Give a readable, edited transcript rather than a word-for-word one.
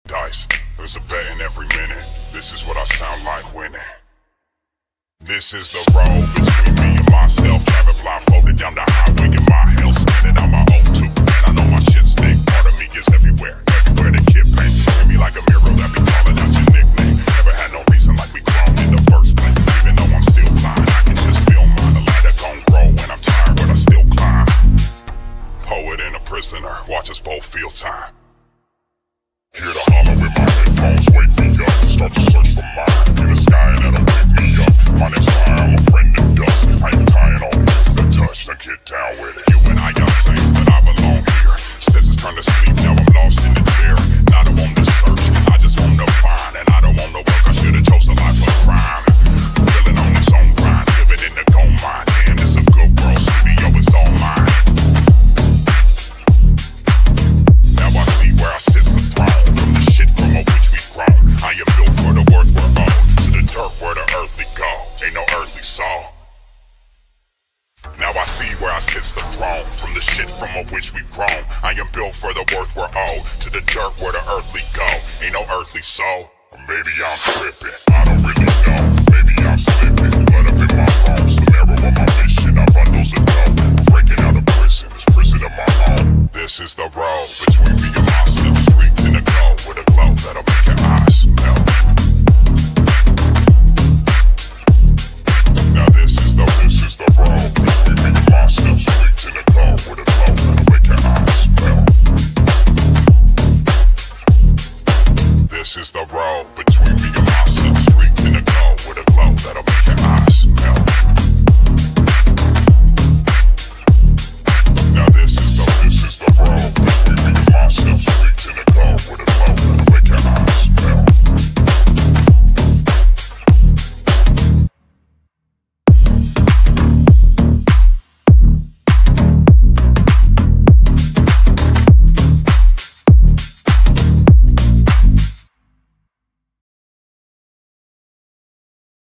dice. There's a bet in every minute. This is what I sound like winning. This is the road between me and myself. Driving blindfolded down the highway in my hell, standing on my own too. And I know my shit's thick. Part of me is everywhere. Everywhere the kid paints. Look at me like a mirror that be calling out your nickname. Never had no reason like we grown in the first place. Even though I'm still blind, I can just feel mine. The ladder gon' grow when I'm tired, but I still climb. Poet and a prisoner, watch us both feel time. Hear the holler with my headphones, wake me up. Start to search for mine in the sky and that'll wake me up. My name's Fire, I'm a friend of dust. I ain't tying all hands to touch, now get down with it. You and I are same, but I belong here. Since it's time to sleep, now I'm lost in the chair. Not I want to search, I just want to find. And I don't want to work, I should've chose a life of crime. Feeling on its own grind, living in the gold mine. Damn, it's a good world, studio is all mine. Now I see where I sit the throne. From the shit from which we've grown. I am built for the worth we're owed. To the dirt where the earthly go. Ain't no earthly soul. Now I see where I sit the throne. From the shit from which we've grown. I am built for the worth we're owed. To the dirt where the earthly go. Ain't no earthly soul. Or maybe I'm tripping, I don't really know. Maybe I'm slipping, blood up in my bones. The marrow of my mission, I bundles of dough. Breaking out of prison, this prison of my own. This is the road between me and myself. Streaked in the glow with a glow that'll make your eyes melt. Now this is the road between me and myself. Streaked in the glow with a glow that'll make your eyes melt. This is the road between